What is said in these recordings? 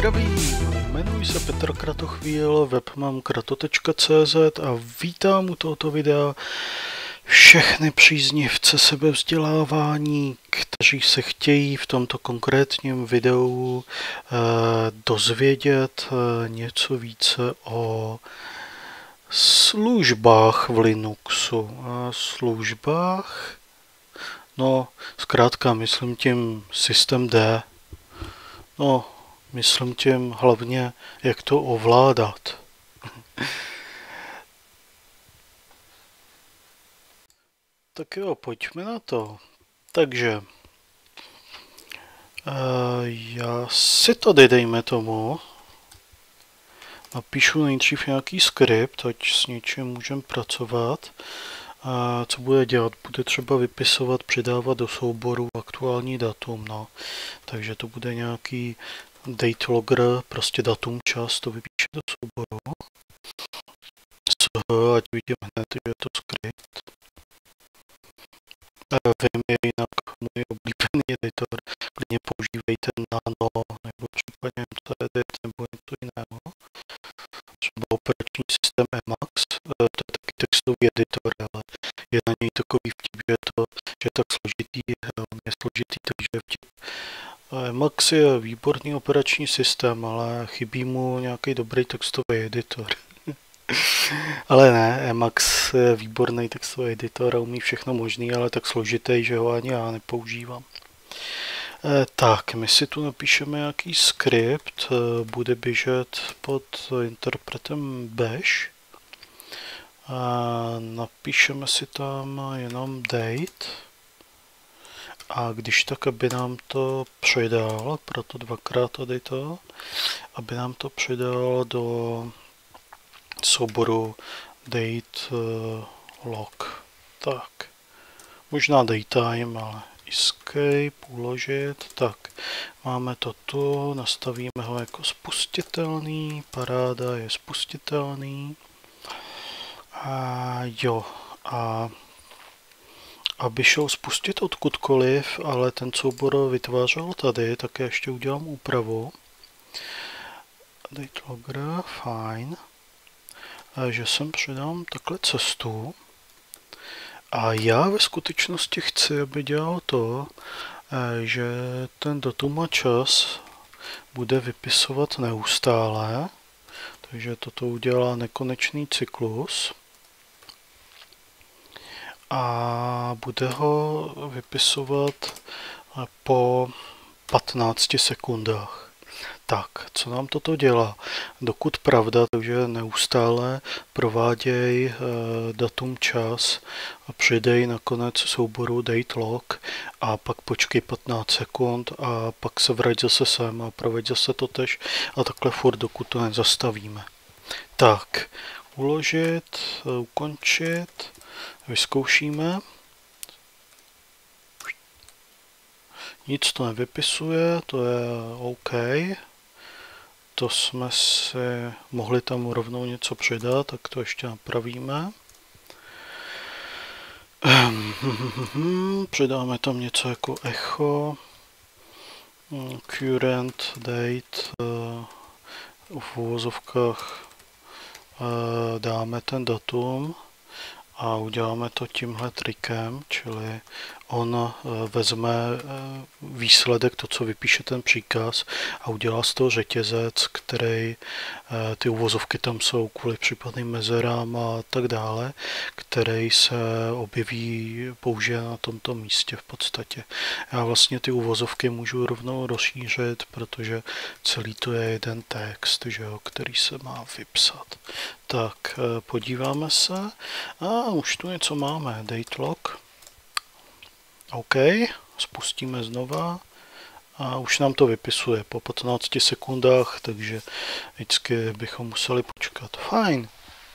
Zdravím, jmenuji se Petr Kratochvíl, web mám krato.cz a vítám u tohoto videa všechny příznivce sebevzdělávání, kteří se chtějí v tomto konkrétním videu dozvědět něco více o službách v Linuxu. Službách? No, zkrátka myslím tím systém D. No, myslím tím hlavně, jak to ovládat. Tak jo, pojďme na to. Takže, já si tady, dejme tomu, napíšu nejdřív nějaký skript, ať s něčím můžeme pracovat. Co bude dělat? Bude třeba vypisovat, přidávat do souboru aktuální datum, no. Takže to bude nějaký date logger, prostě datum, čas, to vypíše do souboru. Ať vidím hned, že je to skript. Vím je jinak můj oblíbený editor, klidně používejte Nano, nebo případně MCEdit, nebo něco jiného. Třeba operační systém Emacs, to je taky textový editor, ale je na něj takový vtip, že je tak složitý, on je složitý, takže je vtip. Emacs je výborný operační systém, ale chybí mu nějaký dobrý textový editor. Ale ne, Emacs je výborný textový editor a umí všechno možný, ale tak složitý, že ho ani já nepoužívám. Tak, my si tu napíšeme nějaký skript, bude běžet pod interpretem bash. Napíšeme si tam jenom date a když tak, aby nám to přidal, proto dvakrát tady to, aby nám to přidal do souboru date log. Tak, možná daytime, ale escape, uložit. Tak, máme to tu, nastavíme ho jako spustitelný, paráda je spustitelný. A aby šel spustit odkudkoliv, ale ten soubor vytvářel tady, tak já ještě udělám úpravu. Date logger, fajn. Že sem přidám takhle cestu. A já ve skutečnosti chci, aby dělal to, že ten datum a čas bude vypisovat neustále. Takže toto udělá nekonečný cyklus. A bude ho vypisovat po 15 sekundách. Tak, co nám toto dělá? Dokud pravda, takže neustále prováděj datum, čas a přidej na konec souboru date log a pak počkej 15 sekund a pak se vrať zase sem a proveď zase totež a takhle furt, dokud to nezastavíme. Tak, uložit, ukončit, vyzkoušíme. Nic to nevypisuje, to je OK. To jsme si mohli tam rovnou něco přidat, tak to ještě napravíme. Přidáme tam něco jako echo, current date, v uvozovkách dáme ten datum a uděláme to tímhle trikem, čili on vezme výsledek, to, co vypíše ten příkaz a udělá z toho řetězec, který ty uvozovky tam jsou kvůli případným mezerám a tak dále, který se objeví, použije na tomto místě v podstatě. Já vlastně ty uvozovky můžu rovnou rozšířit, protože celý to je jeden text, že jo, který se má vypsat. Tak, podíváme se a už tu něco máme, date log. OK, spustíme znova a už nám to vypisuje po 15 sekundách, takže vždycky bychom museli počkat. Fajn.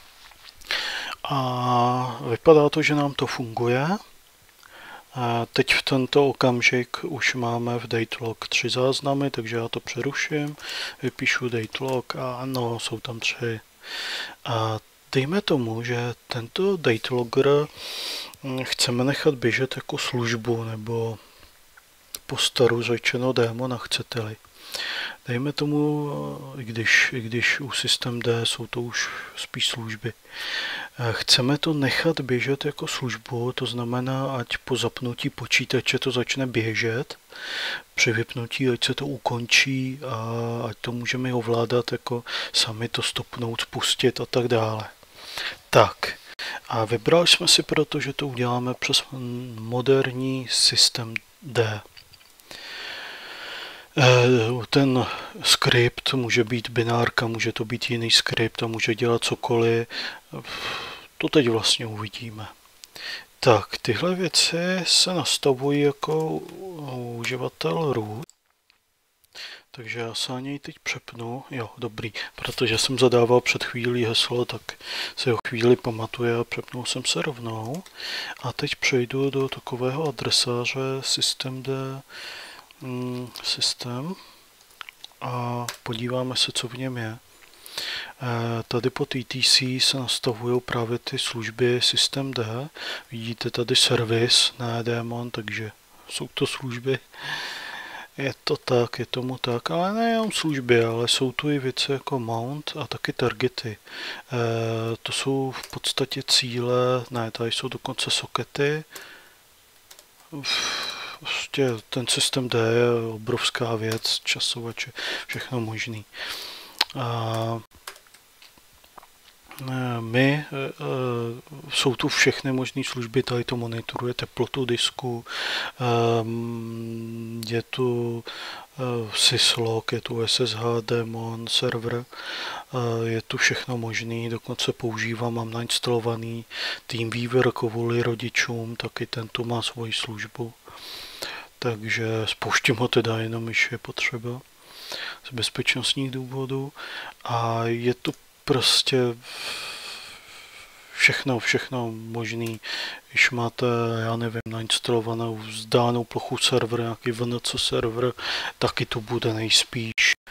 A vypadá to, že nám to funguje. A teď v tento okamžik už máme v datelog 3 záznamy, takže já to přeruším, vypíšu datelog a ano, jsou tam 3. A dejme tomu, že tento datelogger chceme nechat běžet jako službu, nebo po staru řečeno démona, chcete-li. Dejme tomu, i když u systém D jsou to už spíš služby. Chceme to nechat běžet jako službu, to znamená, ať po zapnutí počítače to začne běžet, při vypnutí, ať se to ukončí a ať to můžeme ovládat, jako sami to stopnout, spustit a tak dále. Tak, a vybrali jsme si proto, že to uděláme přes moderní systém D. Ten skript může být binárka, může to být jiný skript a může dělat cokoliv. To teď vlastně uvidíme. Tak, tyhle věci se nastavují jako uživatel root. Takže já se na něj teď přepnu. Jo, dobrý, protože jsem zadával před chvílí heslo, tak se ho chvíli pamatuje a přepnul jsem se rovnou. A teď přejdu do takového adresáře systemd systém a podíváme se, co v něm je. Tady pod etc se nastavují právě ty služby systemd. Vidíte tady servis, ne daemon, takže jsou to služby. Je to tak, je tomu tak, ale nejenom služby, ale jsou tu i věci jako mount a taky targety. To jsou v podstatě cíle, ne, tady jsou dokonce sokety. Prostě ten systém D je obrovská věc, časovače, všechno možný. Jsou tu všechny možné služby, tady to monitoruje teplotu disku, je tu syslog, je tu SSH, daemon, server, je tu všechno možný, dokonce používám, mám nainstalovaný TeamViewer kvůli rodičům, taky tento má svoji službu, takže spouštím ho teda jenom, když je potřeba z bezpečnostních důvodů a je tu prostě všechno možný, když máte, já nevím, nainstalovanou vzdálenou plochu server, nějaký VNC server, taky to bude nejspíš.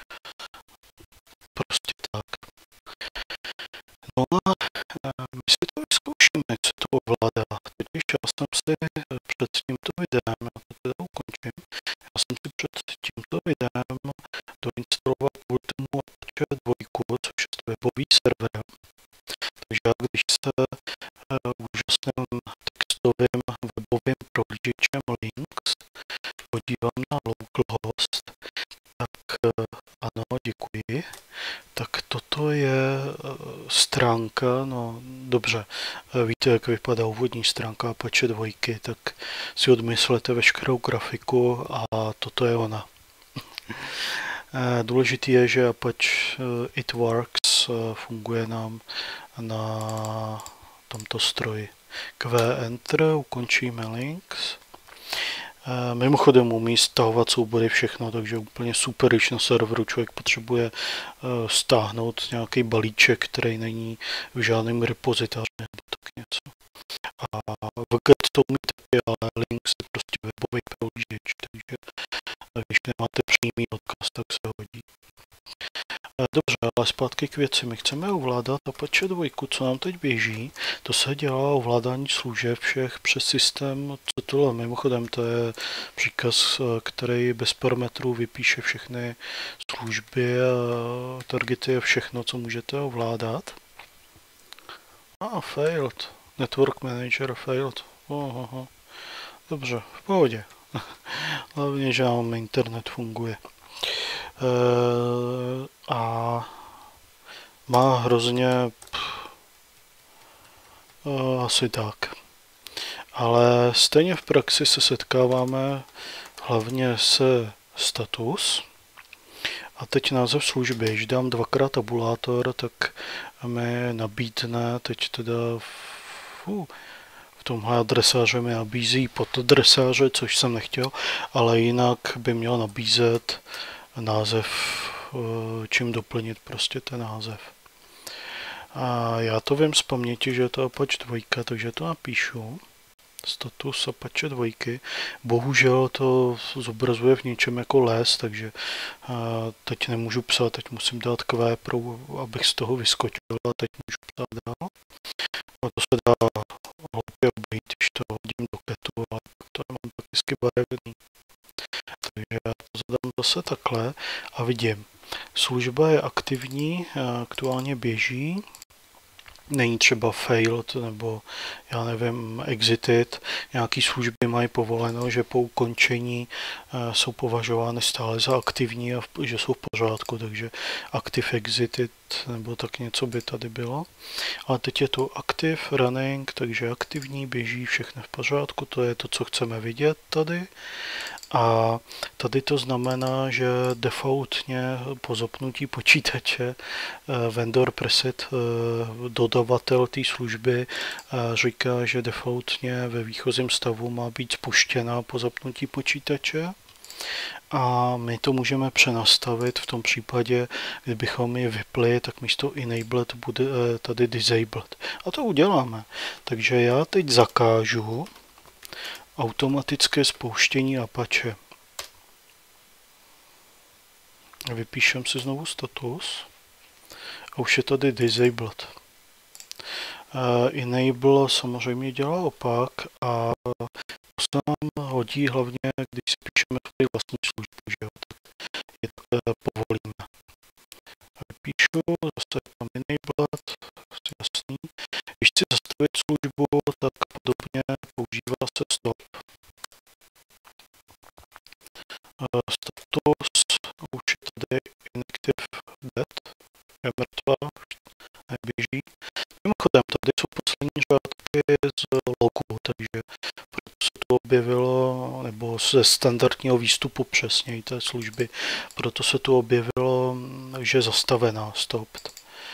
Prostě tak. No a my si to vyzkoušíme, jak se to ovládá. Totiž já jsem si před tímto videem, já to teda ukončím, já jsem si před tímto videem doinstaloval kvůli tomu Apache 2, což je webový server. Takže já když se úžasným textovým webovým prohlížečem Lynx podívám na localhost, tak ano, děkuji. Tak toto je stránka, no dobře, víte, jak vypadá úvodní stránka Apache 2, tak si odmyslete veškerou grafiku a toto je ona. Důležité je, že Apache It Works funguje nám na tomto stroji. Enter, ukončíme Lynx. Mimochodem umí stahovat soubory všechno, takže úplně super, když na serveru člověk potřebuje stáhnout nějaký balíček, který není v žádném repozitáři nebo tak něco. A VGET to umí taky, ale Lynx je prostě webový prohlížeč, takže když nemáte přímý odkaz, tak se hodí. Dobře, ale zpátky k věci. My chceme ovládat Apache 2, co nám teď běží. To se dělá ovládání služeb všech přes systém CTL. Mimochodem, to je příkaz, který bez parametrů vypíše všechny služby, targety a všechno, co můžete ovládat. Failed. Network manager failed. Dobře, v pohodě. Hlavně, že nám internet funguje. A má hrozně asi tak. Ale stejně v praxi se setkáváme hlavně se status. A teď název služby. Když dám dvakrát tabulátor, tak mi nabídne, teď teda v tomhle adresáře mi nabízí podadresáře, což jsem nechtěl, ale jinak by měl nabízet název, čím doplnit prostě ten název. A já to vím z paměti, že je to Apache 2, takže to napíšu. Status Apache 2. Bohužel to zobrazuje v něčem jako les, takže teď nemůžu psát, teď musím dát Q, abych z toho vyskočil, a teď můžu psát dál. A to se dá hloupě obejít, když to hodím do ketu, ale to mám prakticky barevný. Takže já to dám zase takhle a vidím. Služba je aktivní, aktuálně běží. Není třeba failed nebo já nevím, exited. Nějaké služby mají povoleno, že po ukončení jsou považovány stále za aktivní a že jsou v pořádku, takže active exited nebo tak něco by tady bylo. Ale teď je to active running, takže aktivní, běží, všechno v pořádku, to je to, co chceme vidět tady. A tady to znamená, že defaultně po zapnutí počítače vendor preset, dodavatel té služby, říká, že defaultně ve výchozím stavu má být spuštěna po zapnutí počítače. A my to můžeme přenastavit v tom případě, kdybychom ji vypli, tak místo enabled bude tady disabled. A to uděláme. Takže já teď zakážu automatické spouštění Apache. Vypíšem si znovu status a už je tady disabled. Enable samozřejmě dělá opak a to se nám hodí hlavně, když si píšeme tady vlastní službu, že jo, tak je to povolíme. Vypíšu, zase tam enabled, jasný. Když chci zastavit službu, tak podobně používá se stop. Status, už je tady inactive dead, je mrtvá, neběží. Mimochodem, tady jsou poslední řádky z logu, takže proto se tu objevilo, nebo ze standardního výstupu přesněji té služby, proto se tu objevilo, že je zastavená, stopped.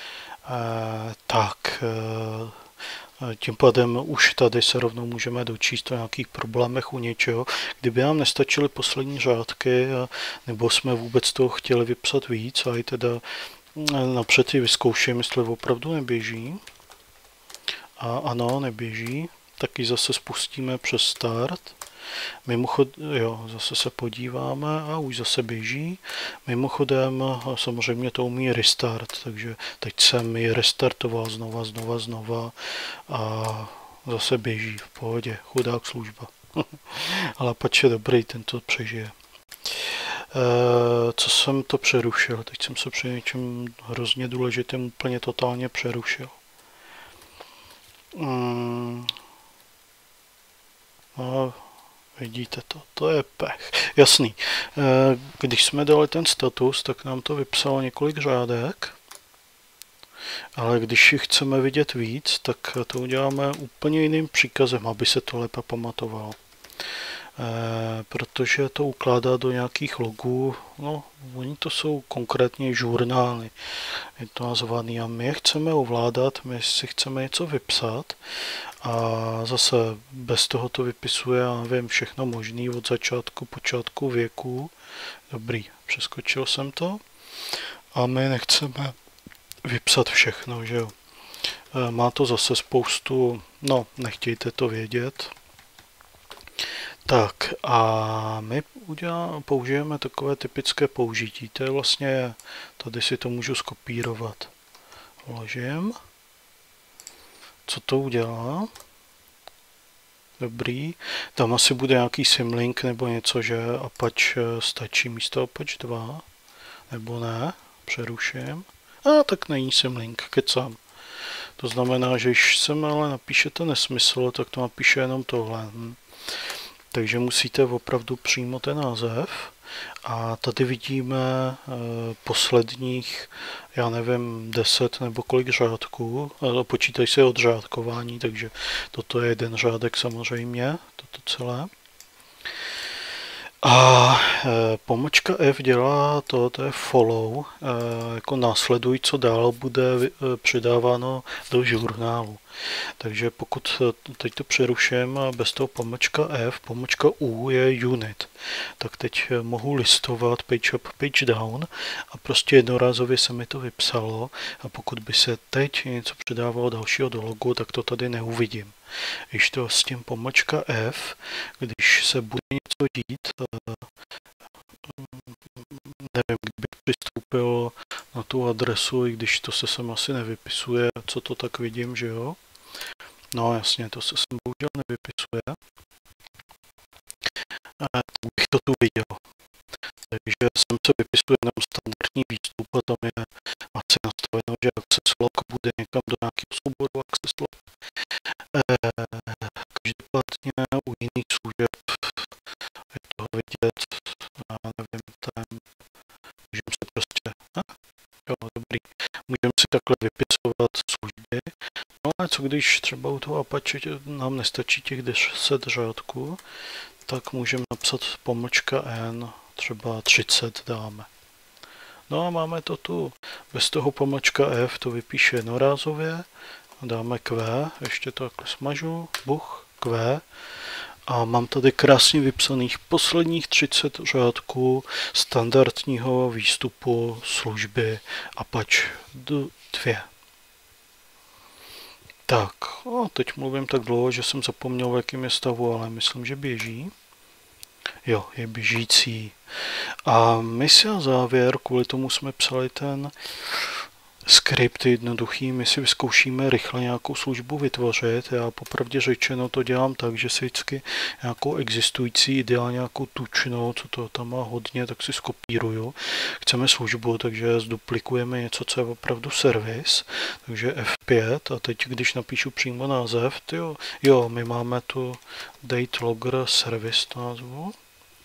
Tím pádem už tady se rovnou můžeme dočíst o nějakých problémech u něčeho. Kdyby nám nestačily poslední řádky, nebo jsme vůbec toho chtěli vypsat víc, a i teda napřed ji vyzkouším, jestli opravdu neběží. A ano, neběží, tak ji zase spustíme přes start. Mimochodem, jo, zase se podíváme a už zase běží. Mimochodem, samozřejmě to umí restart, takže teď jsem ji restartoval znova a zase běží v pohodě, chudák služba. Ale Apache je dobrý, ten to přežije. Co jsem to přerušil? Teď jsem se při něčem hrozně důležitým úplně totálně přerušil. No, vidíte to, to je pech. Jasný. Když jsme dali ten status, tak nám to vypsalo několik řádek, ale když ji chceme vidět víc, tak to uděláme úplně jiným příkazem, aby se to lépe pamatovalo. Protože to ukládá do nějakých logů, no, oni to jsou konkrétně žurnály, je to nazvaný a my je chceme ovládat, my si chceme něco vypsat a zase bez toho to vypisuje, já nevím, všechno možný od počátku věku. Dobrý, přeskočil jsem to a my nechceme vypsat všechno, že jo. Má to zase spoustu, no, nechtějte to vědět. Tak a my použijeme takové typické použití. To je vlastně, tady si to můžu skopírovat. Vložím. Co to udělá? Dobrý. Tam asi bude nějaký symlink nebo něco, že Apache stačí místo Apache 2. Nebo ne? Přeruším. A tak není symlink, kecám. To znamená, že když sem ale napíšete nesmysl, tak to napíše jenom tohle. Takže musíte opravdu přímo ten název. A tady vidíme posledních, já nevím, 10 nebo kolik řádků. Počítají se od řádkování, takže toto je jeden řádek samozřejmě, toto celé. A pomočka F dělá to je follow, jako následuj, co dál bude přidáváno do žurnálu. Takže pokud teď to přeruším a bez toho pomočka F, pomočka U je unit, tak teď mohu listovat page up, page down a prostě jednorázově se mi to vypsalo a pokud by se teď něco přidávalo dalšího do logu, tak to tady neuvidím. Když to s tím pomočka F, když se bude něco dít, nevím, kdybych přistoupil na tu adresu, i když to se sem asi nevypisuje, co to tak vidím, že jo? No jasně, to se sem bohužel nevypisuje. Tak bych to tu viděl. Takže sem se vypisuje jenom standardní výstup a tam je asi nastaveno, že access log bude někam do nějakého souboru access log. Každopádně u jiných služeb je toho vidět, já nevím, tam můžeme si prostě, jo, dobrý, můžeme si takhle vypisovat služby, no ale co když třeba u toho Apache nám nestačí těch 10 řádků, tak můžeme napsat --n, třeba 30 dáme. No a máme to tu, bez toho --f to vypíše jednorázově, dáme q, ještě to takhle smažu, q, a mám tady krásně vypsaných posledních 30 řádků standardního výstupu služby Apache 2. Tak, a teď mluvím tak dlouho, že jsem zapomněl, v jakém je stavu, ale myslím, že běží. Jo, je běžící. A my si na závěr, kvůli tomu jsme psali ten skript jednoduchý, my si vyzkoušíme rychle nějakou službu vytvořit. Já popravdě řečeno to dělám tak, že si vždycky nějakou existující, ideálně nějakou tučnou, co to tam má hodně, tak si skopíruju. Chceme službu, takže zduplikujeme něco, co je opravdu servis, takže F5 a teď, když napíšu přímo název, jo, my máme tu date logger service názvu.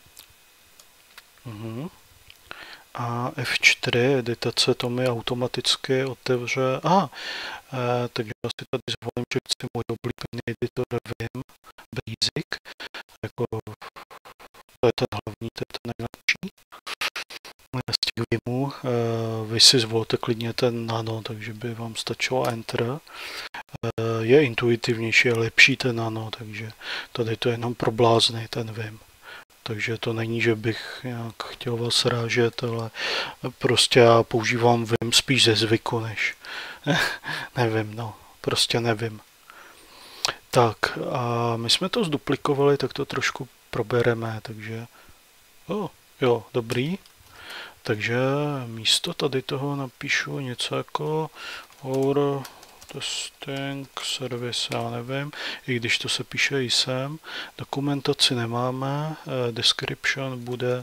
A F4 editace to mi automaticky otevře. Takže já si tady zvolím, že chci můj oblíbený editor Vim Basic. Jako, to je ten hlavní, to je ten nejlepší. Z těch Vimů vy si zvolte klidně ten Nano, takže by vám stačilo Enter. Je intuitivnější, je lepší ten Nano, takže tady to je jenom pro blázny, ten Vim. Takže to není, že bych nějak chtěl vás rážet, ale prostě já používám Vim spíš ze zvyku, než nevím, no, prostě nevím. Tak a my jsme to zduplikovali, tak to trošku probereme, takže jo, dobrý. Takže místo tady toho napíšu něco jako our testing service, já nevím, i když to se píše jsem. Dokumentaci nemáme, description bude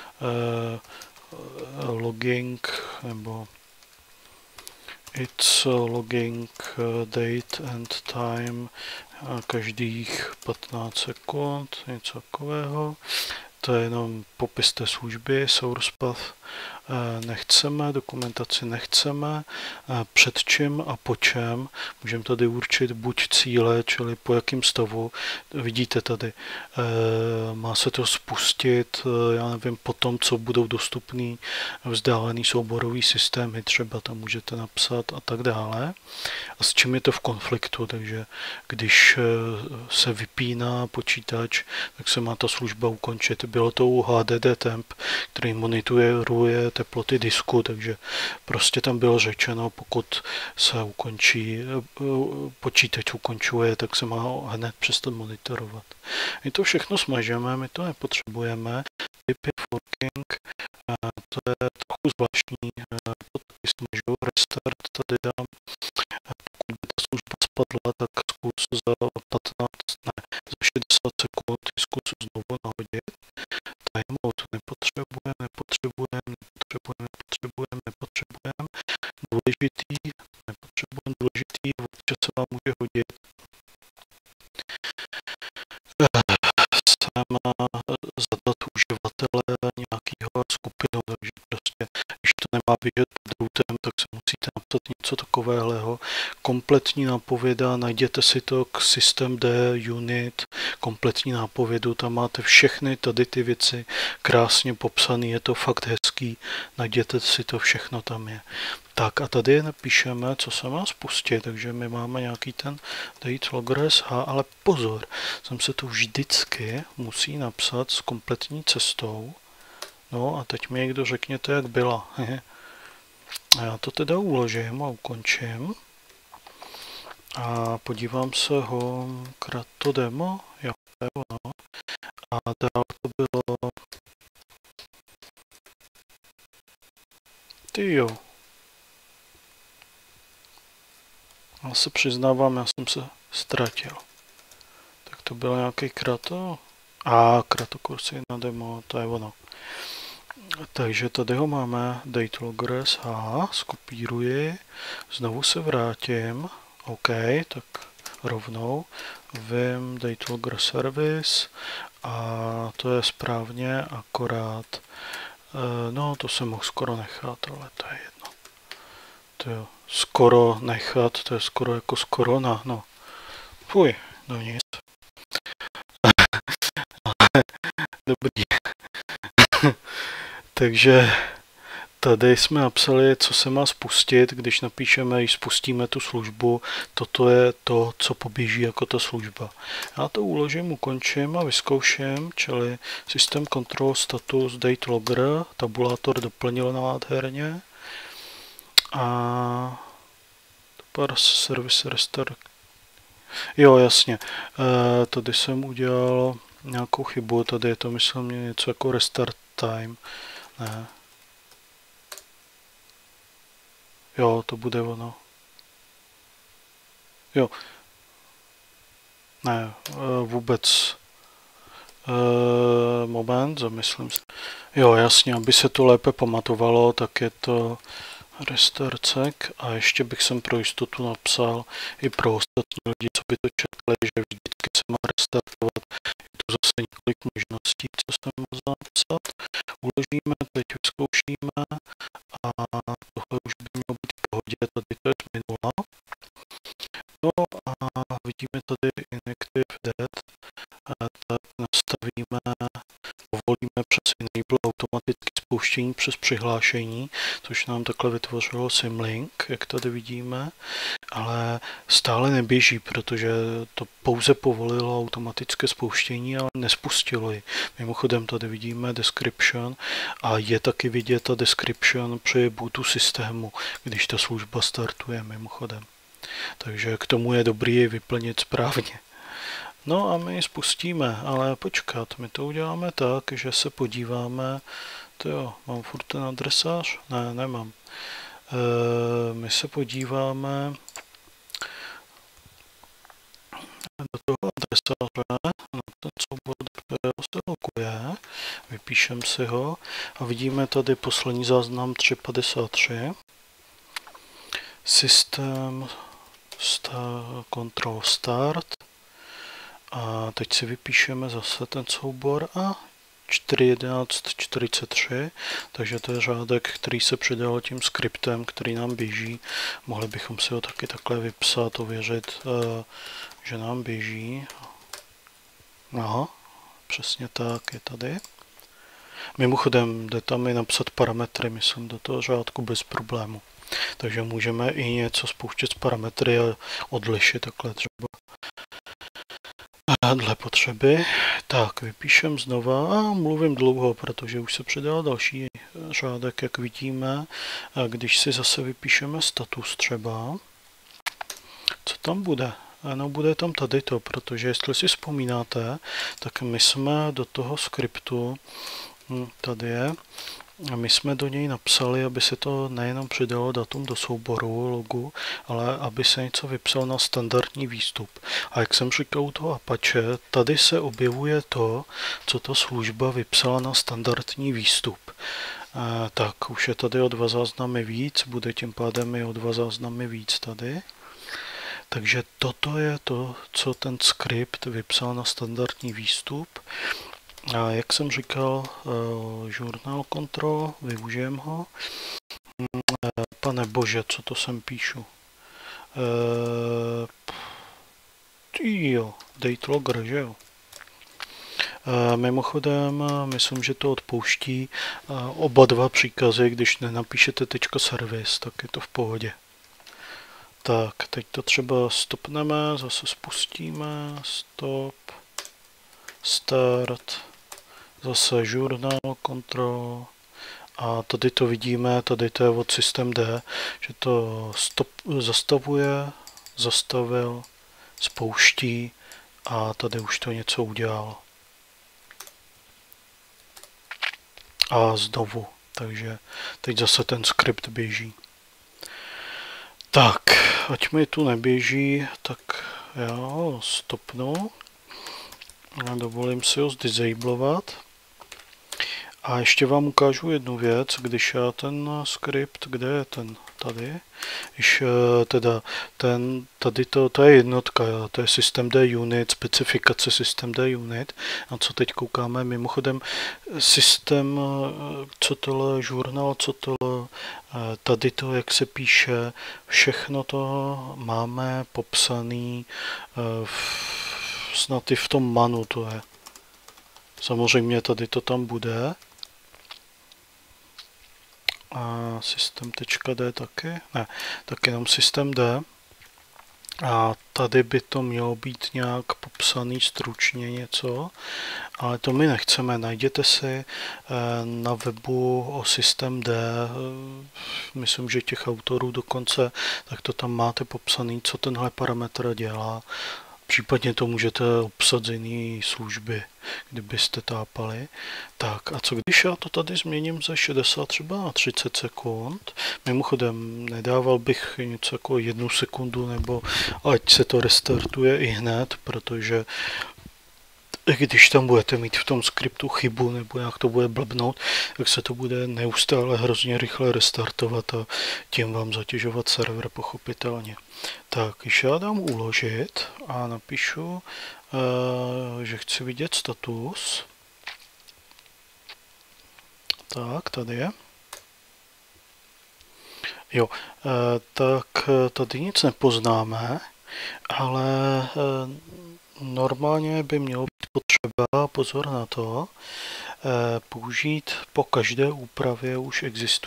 logging, nebo it's logging date and time každých 15 sekund, něco takového. To je jenom popis té služby, source path nechceme, dokumentaci nechceme, před čím a po čem. Můžeme tady určit buď cíle, čili po jakém stavu. Vidíte tady, má se to spustit, já nevím, po tom, co budou dostupný vzdálený souborový systémy, třeba tam můžete napsat a tak dále. A s čím je to v konfliktu, takže když se vypíná počítač, tak se má ta služba ukončit. Bylo to u HDD temp, který monitoruje teploty disku, takže prostě tam bylo řečeno, pokud se ukončí, počítač ukončuje, tak se má hned přestat monitorovat. My to všechno smažeme, my to nepotřebujeme. Typ je forking, to je trochu zvláštní, to taky smažu, restart tady dám, pokud by ta služba spadla, tak zkus za 15, ne, za 60 sekund zkus znovu nahodit. Timeout nepotřebujeme. Důležitý, občas se vám může hodit. Sem zadat uživatele nějakého skupinu, takže prostě, když to nemá běžet pod routem, tak se musíte napsat něco takového. Kompletní nápověda, najděte si to k systemd unit, kompletní nápovědu, tam máte všechny tady ty věci krásně popsané, je to fakt hezký, najděte si to, všechno tam je. Tak a tady napíšeme, co se má spustit, takže my máme nějaký ten date logger sh, ale pozor, sem se to vždycky musí napsat s kompletní cestou. No a teď mi někdo řekněte, jak byla. A já to teda uložím a ukončím. A podívám se home krato demo, jo, to je ono. A dál to bylo... Tyjo. Já se přiznávám, já jsem se ztratil. Tak to bylo nějaký krato? Kratokursy na demo, to je ono. Takže tady ho máme, date logger SH, skopíruji, znovu se vrátím, OK, tak rovnou, vim date logger service a to je správně, akorát, no to jsem mohl skoro nechat, ale to je jedno. To je skoro nechat, to je skoro jako skoro na, no. Fuj, no nic. Dobrý. Takže tady jsme napsali, co se má spustit, když napíšeme, když spustíme tu službu, toto je to, co poběží jako ta služba. Já to uložím, ukončím a vyzkouším, čili system control status date logger, tabulátor doplnil nádherně a service restart. Jo, jasně, tady jsem udělal nějakou chybu, tady je to, myslím, něco jako restart time, ne. Jo, to bude ono. Jo. Ne, vůbec. Moment, zamyslím se. Jo, jasně, aby se to lépe pamatovalo, tak je to restart sec a ještě bych sem pro jistotu napsal i pro ostatní lidi, co by to četli, že vždycky se má restartovat. Je tu zase několik možností, co se má napsat. Uložíme, teď vyzkoušíme a tohle už by mělo být v pohodě, tady to je z minula. No a vidíme tady inactive dead, tak nastavíme, povolíme přes enable automatické spouštění přes přihlášení, což nám takhle vytvořilo Symlink, jak tady vidíme, ale stále neběží, protože to pouze povolilo automatické spouštění, ale nespustilo ji. Mimochodem tady vidíme description a je taky vidět ta description při bootu systému, když ta služba startuje mimochodem. Takže k tomu je dobrý ji vyplnit správně. No a my ji spustíme, ale počkat, my to uděláme tak, že se podíváme, jo, mám furt ten adresář? Ne, nemám. My se podíváme do toho adresáře, na ten soubor, do kterého se loguje, vypíšeme si ho a vidíme tady poslední záznam 353. System control start a teď si vypíšeme zase ten soubor a 4.11.43, takže to je řádek, který se přidal tím skriptem, který nám běží. Mohli bychom si ho taky takhle vypsat, ověřit, že nám běží. Aha, přesně tak, je tady. Mimochodem, jde tam i napsat parametry, myslím, do toho řádku bez problému. Takže můžeme i něco spouštět z parametry a odlišit takhle třeba dle potřeby. Tak, vypíšem znova a mluvím dlouho, protože už se přidal další řádek, jak vidíme. A když si zase vypíšeme status třeba, co tam bude? No, bude tam tady to, protože jestli si vzpomínáte, tak my jsme do toho skriptu, tady je, my jsme do něj napsali, aby se to nejenom přidalo datum do souboru logu, ale aby se něco vypsal na standardní výstup. A jak jsem říkal u toho Apache, tady se objevuje to, co ta služba vypsala na standardní výstup. Tak už je tady o 2 záznamy víc, bude tím pádem i o 2 záznamy víc tady. Takže toto je to, co ten skript vypsal na standardní výstup. A jak jsem říkal, journal control, využijeme ho. Pane bože, co to sem píšu? Jo, date logger, že jo? Mimochodem, myslím, že to odpouští oba dva příkazy, když nenapíšete .service, tak je to v pohodě. Tak, teď to třeba stopneme, zase spustíme, stop, start, zase journal control a tady to vidíme, tady to je od systém D, že to zastavuje, zastavil, spouští a tady už to něco udělalo. A znovu, takže teď zase ten skript běží. Tak, ať mi tu neběží, tak já ho stopnu. Dovolím si ho zdisablovat. A ještě vám ukážu jednu věc, když já ten skript, kde je ten? Tady. Když teda tady to je jednotka, to je systemd unit, specifikace systemd unit. A co teď koukáme, mimochodem systém, co tohle žurnál, co tohle, tady to, jak se píše, všechno to máme popsaný snad i v tom manu to je. Samozřejmě tady to tam bude. A systém.d taky? Ne, tak jenom systém D. A tady by to mělo být nějak popsaný stručně něco, ale to my nechceme. Najděte si na webu o systém D, myslím, že těch autorů dokonce, tak to tam máte popsaný, co tenhle parametr dělá. Případně to můžete obsat z jiné služby, kdybyste tápali. Tak a co když já to tady změním ze 60 třeba na 30 sekund? Mimochodem nedával bych něco jako 1 sekundu, nebo ať se to restartuje i hned, protože když tam budete mít v tom skriptu chybu nebo jak to bude blbnout, tak se to bude neustále hrozně rychle restartovat a tím vám zatěžovat server pochopitelně. Tak, když já dám uložit a napíšu, že chci vidět status, tak tady je. Jo, tak tady nic nepoznáme, ale normálně by mělo být potřeba, pozor na to, použít po každé úpravě už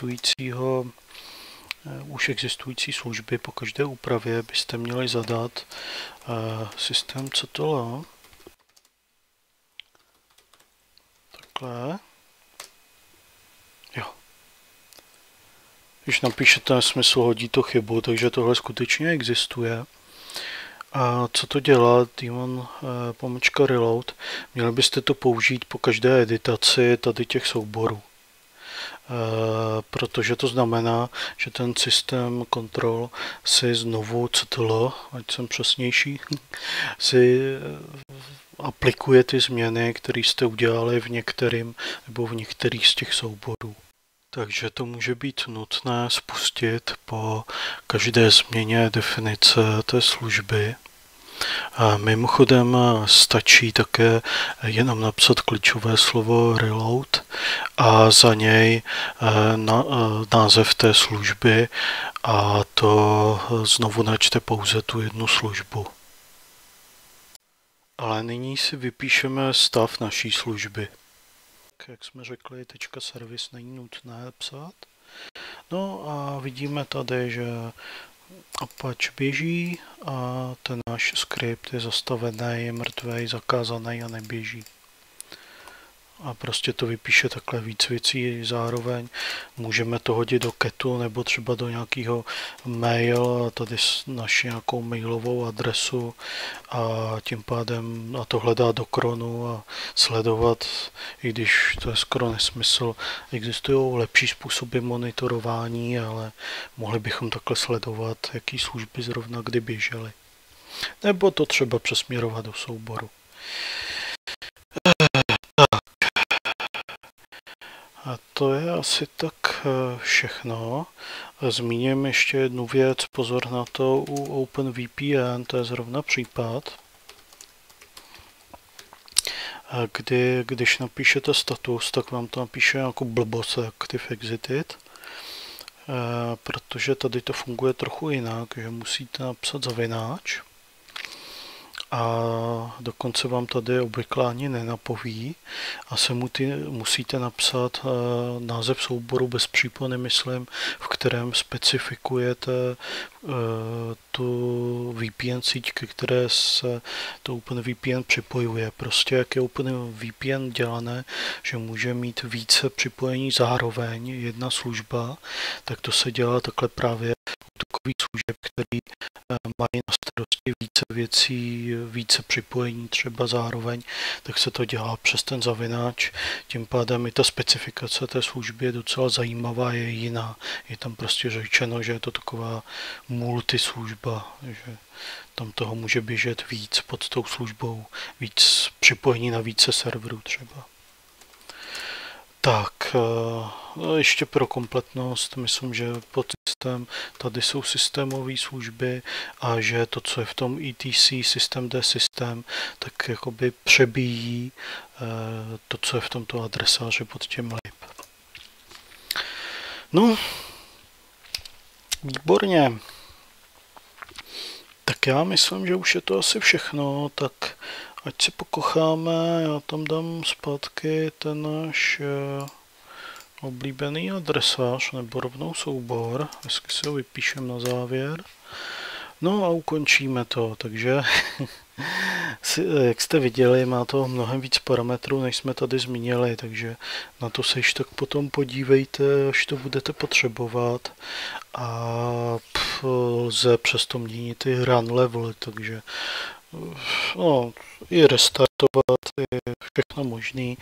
existující služby, po každé úpravě byste měli zadat system.ctl. Takhle. Jo. Když napíšete nesmysl, hodí to chybu, takže tohle skutečně existuje. A co to dělá, daemon pomlčka reload, měli byste to použít po každé editaci tady těch souborů. Protože to znamená, že ten systém kontrol si znovu ctl, ať jsem přesnější, si aplikuje ty změny, které jste udělali v některým nebo v některých z těch souborů. Takže to může být nutné spustit po každé změně definice té služby. A mimochodem stačí také jenom napsat klíčové slovo reload a za něj název té služby a to znovu načte pouze tu jednu službu. Ale nyní si vypíšeme stav naší služby. Jak jsme řekli, .service není nutné psát. No a vidíme tady, že Apache běží a ten náš skript je zastavený, je mrtvý, zakázaný a neběží. A prostě to vypíše takhle víc věcí zároveň. Můžeme to hodit do ketu nebo třeba do nějakého mail, tady naši nějakou mailovou adresu a tím pádem a to hledá do kronu a sledovat, i když to je skoro nesmysl. Existují lepší způsoby monitorování, ale mohli bychom takhle sledovat, jaký služby zrovna kdy běžely. Nebo to třeba přesměrovat do souboru. A to je asi tak všechno. Zmíním ještě jednu věc, pozor na to u OpenVPN, to je zrovna případ, když napíšete status, tak vám to napíše jako blbost active exited, protože tady to funguje trochu jinak, že musíte napsat zavináč a dokonce vám tady obvykle ani nenapoví a musíte napsat název souboru bez přípony, myslím, v kterém specifikujete tu VPN síť, ke které se to OpenVPN připojuje. Prostě jak je OpenVPN dělané, že může mít více připojení zároveň jedna služba, tak to se dělá takhle právě u takových služeb, který mají na starosti více věcí, více připojení třeba zároveň, tak se to dělá přes ten zavináč. Tím pádem i ta specifikace té služby je docela zajímavá, je jiná. Je tam prostě řečeno, že je to taková multislužba, že tam toho může běžet víc pod tou službou, víc připojení na více serverů třeba. Tak, ještě pro kompletnost, myslím, že pod systém tady jsou systémové služby a že to, co je v tom ETC, systém D systém, tak jakoby přebíjí to, co je v tomto adresáři pod tím lib. No, výborně. Tak já myslím, že už je to asi všechno, tak ať si pokocháme, já tam dám zpátky ten náš oblíbený adresář nebo rovnou soubor, hezky si ho vypíšem na závěr. No a ukončíme to, takže jak jste viděli, má to mnohem víc parametrů, než jsme tady zmínili, takže na to se již tak potom podívejte, až to budete potřebovat a lze přesto měnit i run level, takže no, i restartovat, je všechno možný.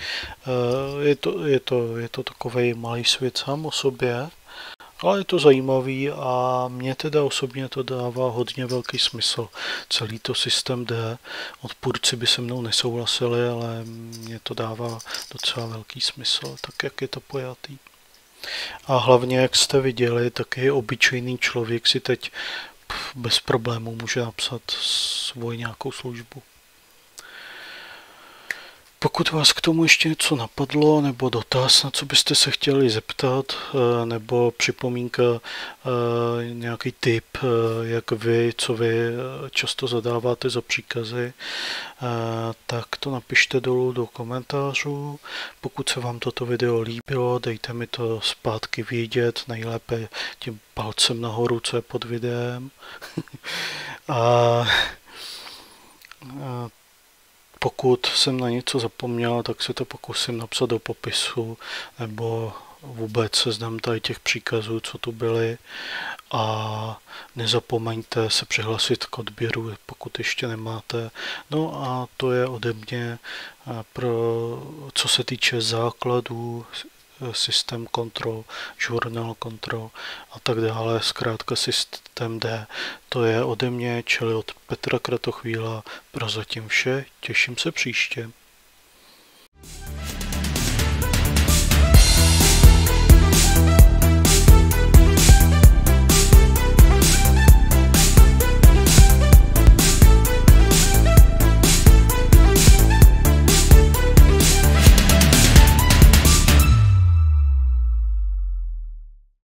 Je to takovej malý svět sám o sobě, ale je to zajímavý a mně teda osobně to dává hodně velký smysl. Celý to systém D, odpůrci by se mnou nesouhlasili, ale mně to dává docela velký smysl, tak jak je to pojatý. A hlavně, jak jste viděli, taky obyčejný člověk si teď bez problémů může napsat svoji nějakou službu. Pokud vás k tomu ještě něco napadlo, nebo dotaz, na co byste se chtěli zeptat, nebo připomínka, nějaký tip, co vy často zadáváte za příkazy, tak to napište dolů do komentářů. Pokud se vám toto video líbilo, dejte mi to zpátky vědět, nejlépe tím palcem nahoru, co je pod videem. Pokud jsem na něco zapomněl, tak se to pokusím napsat do popisu, nebo vůbec seznam tady těch příkazů, co tu byly. A nezapomeňte se přihlásit k odběru, pokud ještě nemáte. No a to je ode mě, co se týče základů, systém kontrol, journal kontrol a tak dále, zkrátka systém D. To je ode mě, čili od Petra Kratochvíla, prozatím vše, těším se příště.